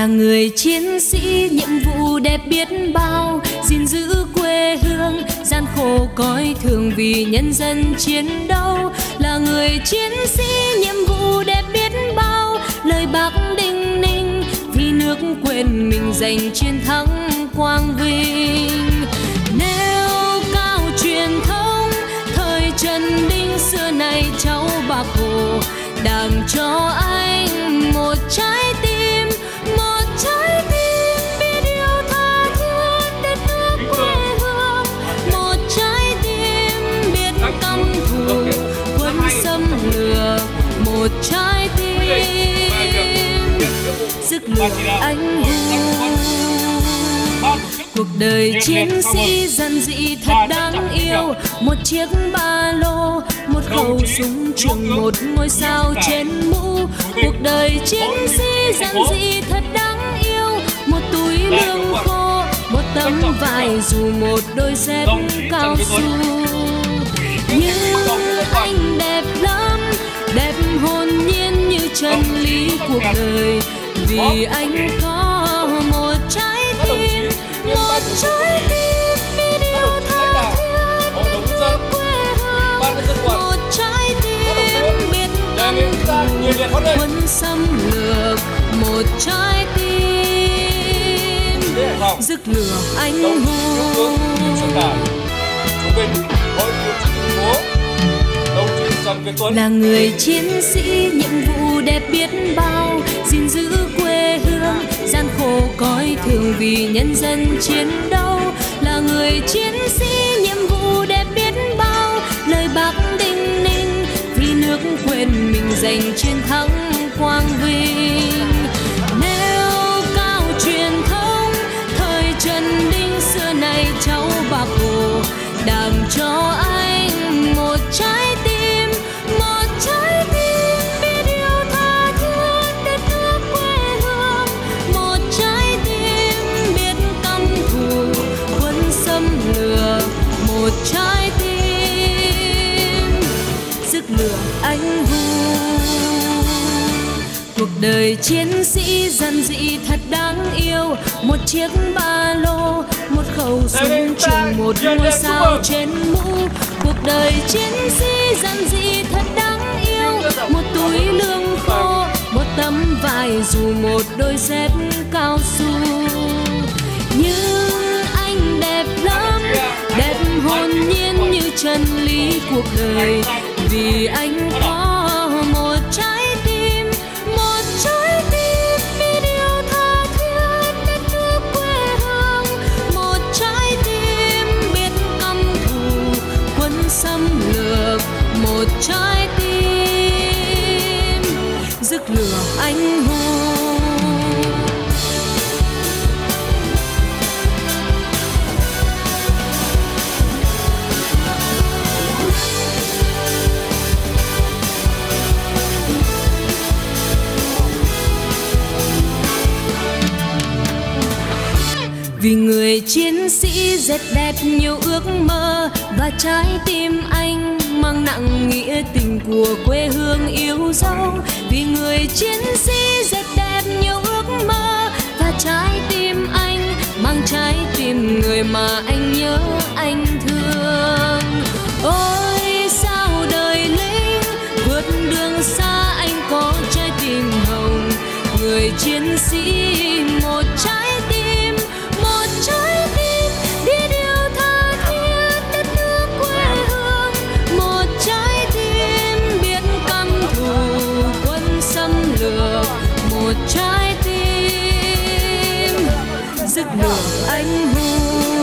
là người chiến sĩ nhiệm vụ đẹp biết bao, gìn giữ quê hương gian khổ cõi thường vì nhân dân chiến đấu. Là người chiến sĩ nhiệm vụ đẹp biết bao, lời bác đinh ninh vì nước quên mình giành chiến thắng quang vinh. Nêu cao truyền thống thời Trần Đinh xưa nay cháu Bác Hồ, Đảng cho anh một trái tim, một trái tim biết yêu tha thiết đất nước quê hương, một trái tim biết căm thù quân xâm lược, một trái tim sức lửa anh hùng. Cuộc đời chiến sĩ giản dị thật đáng yêu, một chiếc ba lô, một khẩu súng trường, một ngôi sao trên mũ. Cuộc đời chiến sĩ giản dị thật đáng yêu, một túi lương khô, một tấm vải dù, một đôi dép cao su. Nhưng anh đẹp lắm, đẹp hồn nhiên như chân lý cuộc đời, vì anh có một trái tim, một trái tim biết yêu tha thiết đất nước quê hương, một trái tim biết căm thù quân xâm lược, một trái tim rực lửa anh hùng. Là người chiến sĩ nhiệm vụ đẹp biết bao, gìn giữ quê hương gian khổ cõi thường vì nhân dân chiến đấu. Là người chiến sĩ nhiệm vụ đẹp biết bao, lời bác đinh ninh vì nước quên mình giành chiến thắng quang vinh. Nêu cao truyền thống thời Trần Đinh xưa nay cháu Bác Hồ, Đảng cho anh một trái tim, một trái tim biết yêu tha thiết đất nước quê hương, một trái tim biết căm thù quân xâm lược, một trái tim sức lửa anh hùng. Cuộc đời chiến sĩ giản dị thật đáng yêu, một chiếc ba lô, một khẩu súng trường, một ngôi sao trên mũ. Cuộc đời chiến sĩ giản dị thật đáng yêu, một túi lương khô, một tấm vải dù, một đôi dép cao su. Nhưng anh đẹp lắm, đẹp hồn nhiên như chân lý cuộc đời, vì anh có một trái tim, một trái tim biết yêu tha thiết đất nước quê hương, một trái tim biết căm thù quân xâm lược, một trái tim rực lửa anh hùng. Vì người chiến sĩ rất đẹp nhiều ước mơ, và trái tim anh mang nặng nghĩa tình của quê hương yêu dấu. Vì người chiến sĩ rất đẹp nhiều ước mơ, và trái tim anh mang trái tim người mà anh nhớ anh thương. Ôi sao đời lính vượt đường xa, anh có trái tim hồng. Người chiến sĩ một trái tim, một trái tim biết yêu tha thiết đất nước quê hương, một trái tim biết căm thù quân xâm lược, một trái tim rực lửa anh hùng.